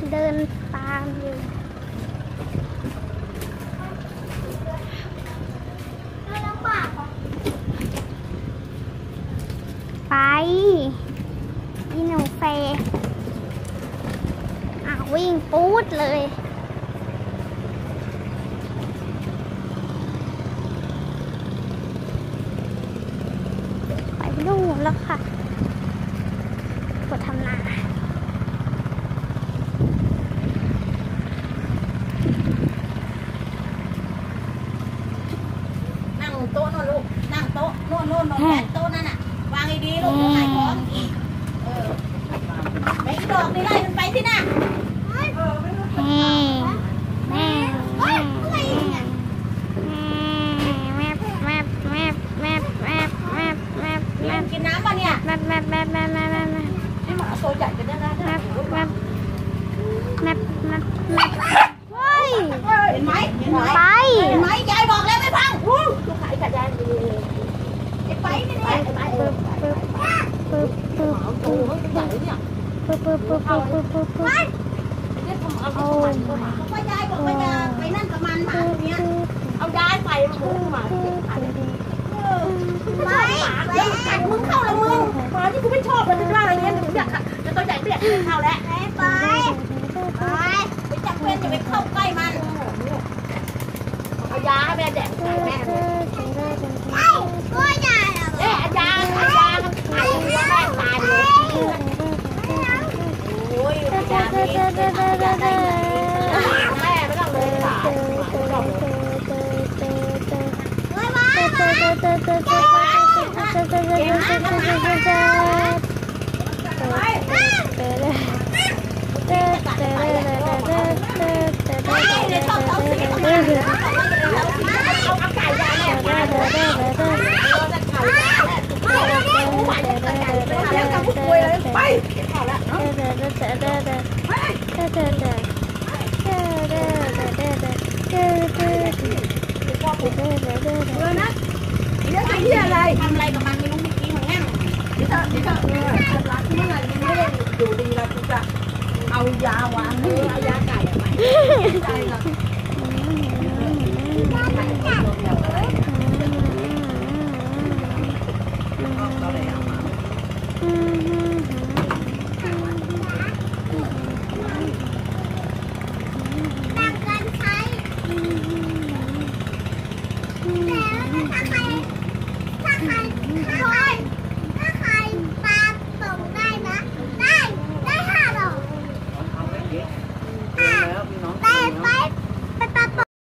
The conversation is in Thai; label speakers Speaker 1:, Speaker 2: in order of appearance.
Speaker 1: เดินตามอยู่ไปอีหนูเฟย์วิ่งปู๊ดเลยไปนู่นแล้วค่ะกดทำนา
Speaker 2: นั่งโต๊ะนู่นลูกนั่งโต๊ะนู่นโต๊ะนั่นน่ะวางดีๆลูกขายของไปดอกนี่ไล่มันไปที่น่ะกินน้ำป่ะเนี่ยให้หมาโซใหญ่กันได้เห็นไหมยายบอกแล้วไม่ฟังลูกขายกับยายไปนี่ไปว่ายายบอกว่ายายไปนั่นกับมันหมาตัวเนี้ยเอายายไปมาหูหมาไปกัดมึงเข้าละมึงหมาที่กูไม่ชอบมันเป็นว่าอะไรเงี้ยหนูอยากจะตัวใหญ่ไม่อยากเข้าแล้วไปจับเพื่อนจะไปเข้าใกล้มันเอายาให้แม่แดกแม่ก็ยาอยาแม่ตายเลยโอ้ยยาแม่ไม่ต้องเลยค่ะอะไรทำอะไรกับมันไม่รู้เมื่อกี้มันแง่งนี่เธอรักเมื่อไหร่มันไม่ได้อยู่ดีแล้วกูจะเอายาวางเอายาไก่ไหมใจหรอไ